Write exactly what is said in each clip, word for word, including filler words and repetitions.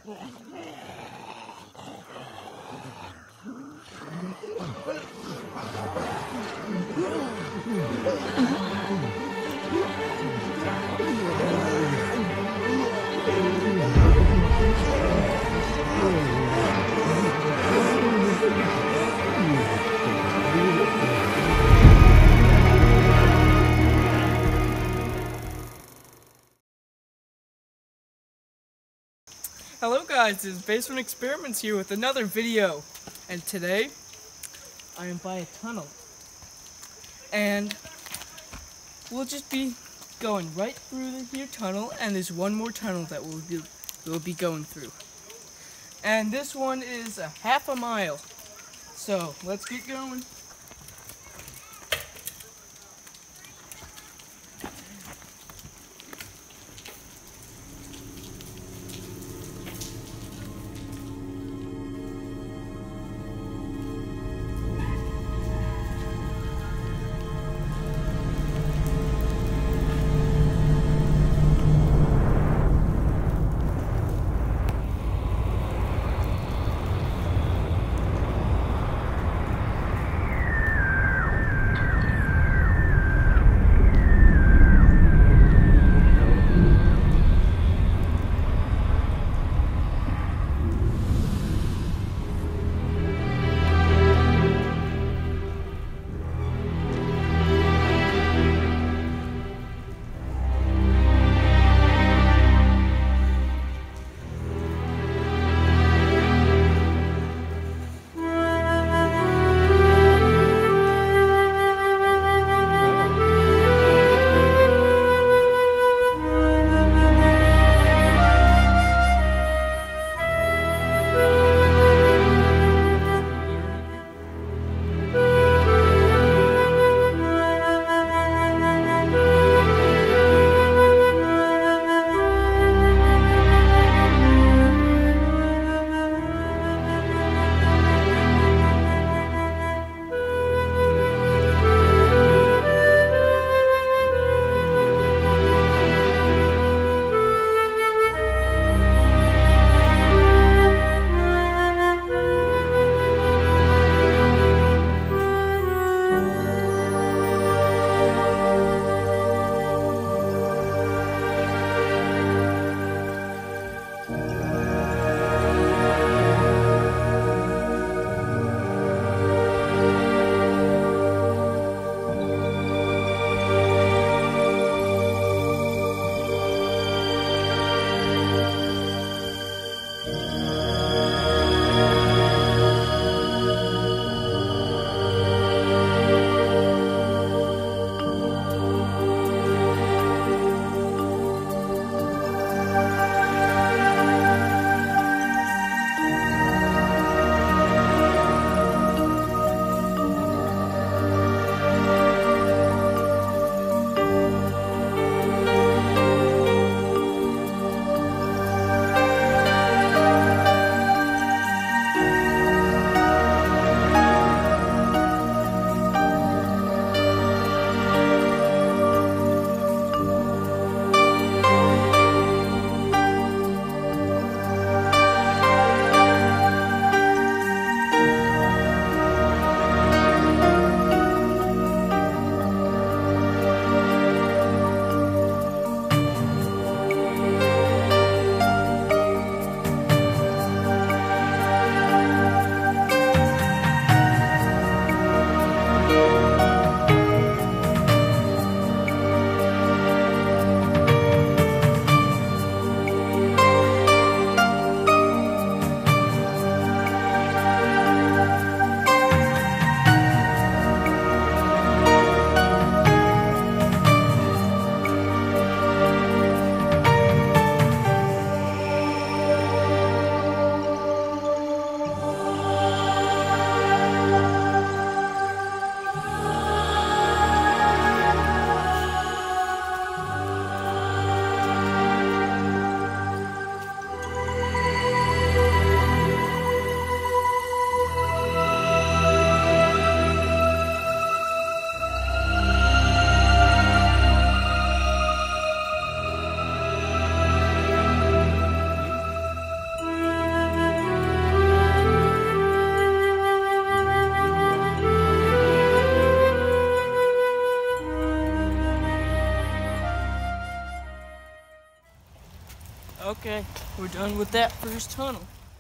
Hello guys, this is Basement Experiments here with another video, and today I am by a tunnel, and we'll just be going right through the here tunnel, and there's one more tunnel that we'll be, we'll be going through, and this one is a half a mile, so let's get going. Okay, we're done with that first tunnel.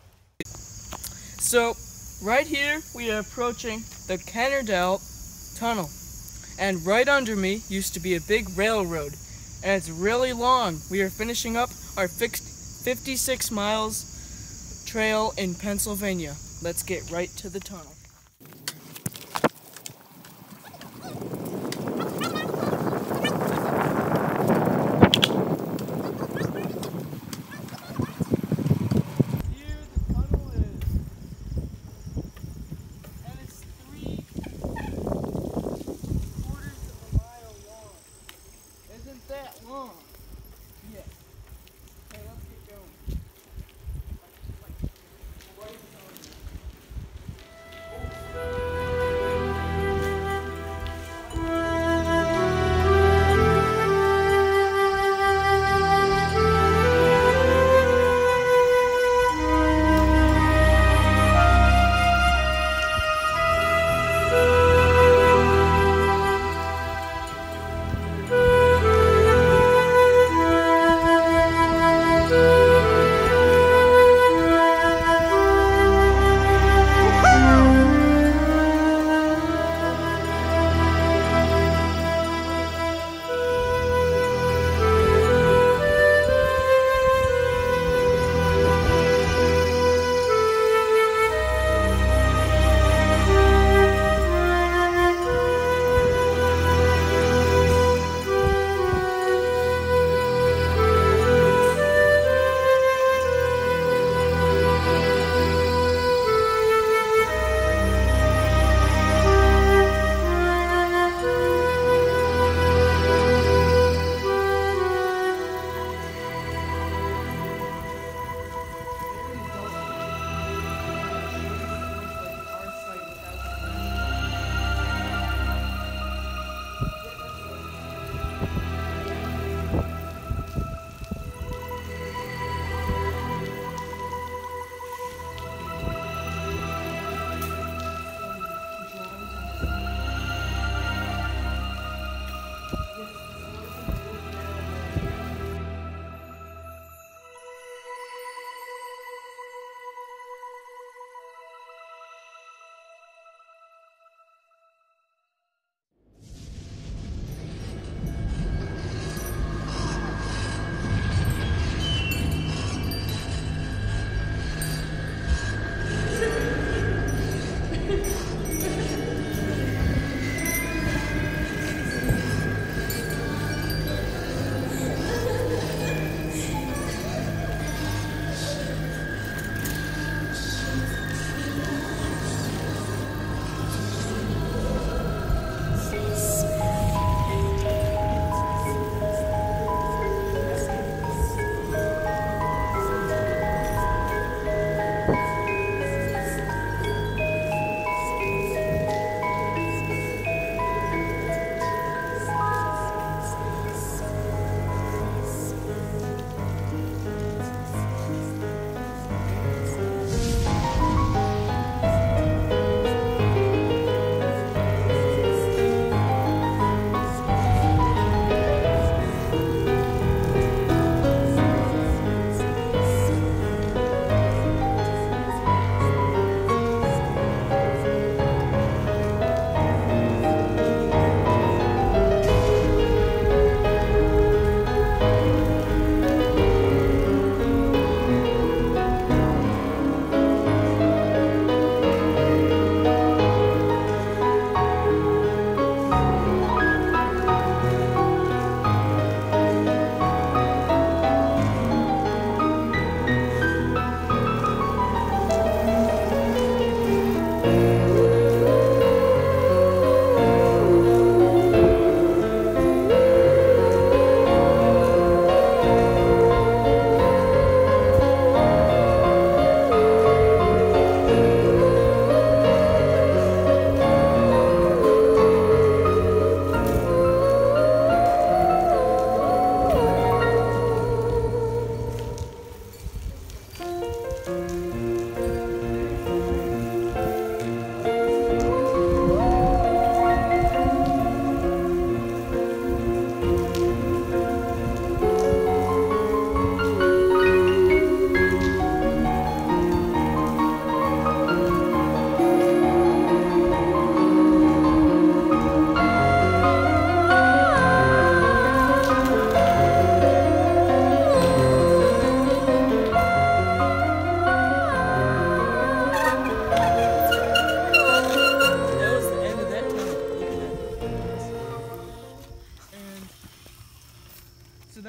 So, right here we are approaching the Kennerdell Tunnel. And right under me used to be a big railroad. And it's really long. We are finishing up our fifty-six miles trail in Pennsylvania. Let's get right to the tunnel. That long. Yeah. Okay, let's get going.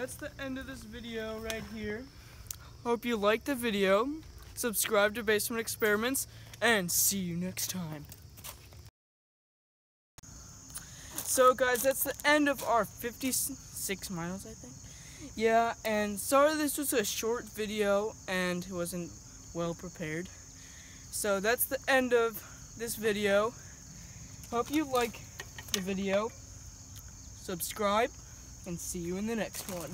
that's the end of this video right here. Hope you liked the video. Subscribe to Basement Experiments, and see you next time. So guys, that's the end of our fifty-six miles, I think. Yeah, and sorry this was a short video and it wasn't well prepared. So that's the end of this video. Hope you like the video. Subscribe, and see you in the next one.